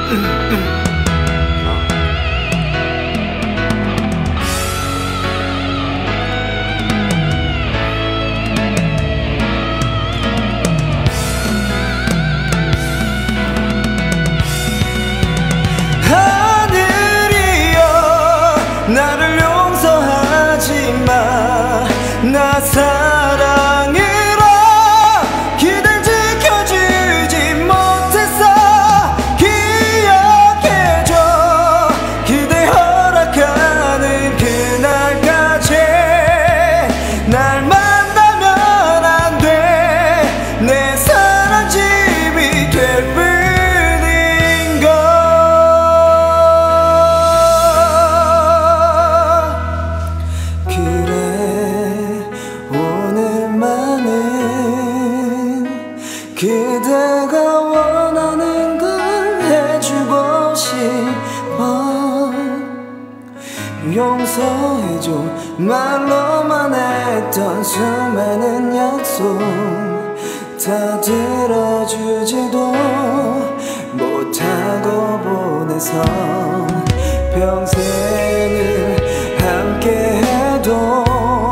나를 용서하지 마. 나 사랑이라 기댈 지켜주지 못했어. 기억해줘. 그대 허락하는 그날까지 날 만나면 안 돼. 내 사랑집이 될 뿐. 그대가 원하는 걸 해주고 싶어. 용서해줘. 말로만 했던 수많은 약속 다 들어주지도 못하고 보내서 평생을 함께해도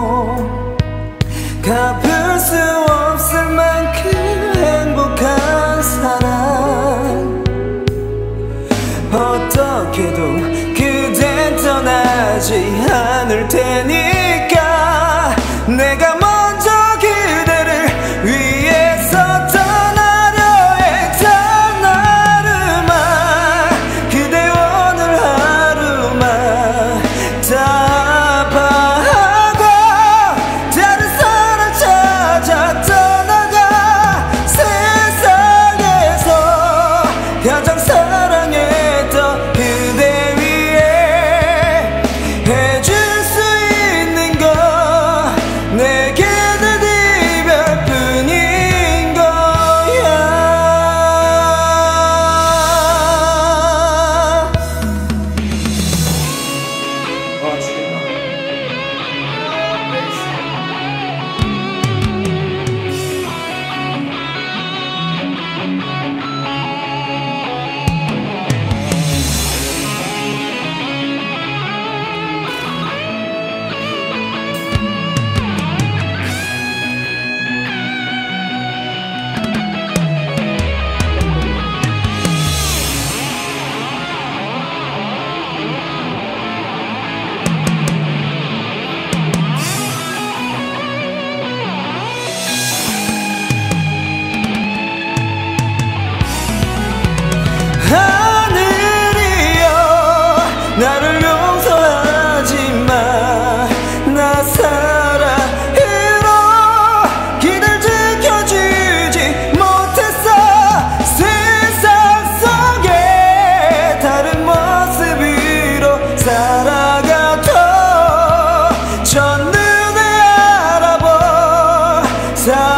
갚을 수 없을 만큼 행복한 사랑. 어떻게도 그댄 떠나지 않을 테니까 내가 먼저 그대를 위해서 떠나려 했던 하루만 그대 오늘 하루만 다 봐하고 다른 사람 찾아 떠나가. 세상에서 가장 사랑했던 그대 위해 해줄 수 있는 건 내게 내 이별뿐인 거야. 하늘이여 나를 용서하지 마. 나 사랑으로 기댈 지켜주지 못했어. 세상 속에 다른 모습으로 살아가도 첫눈에 알아본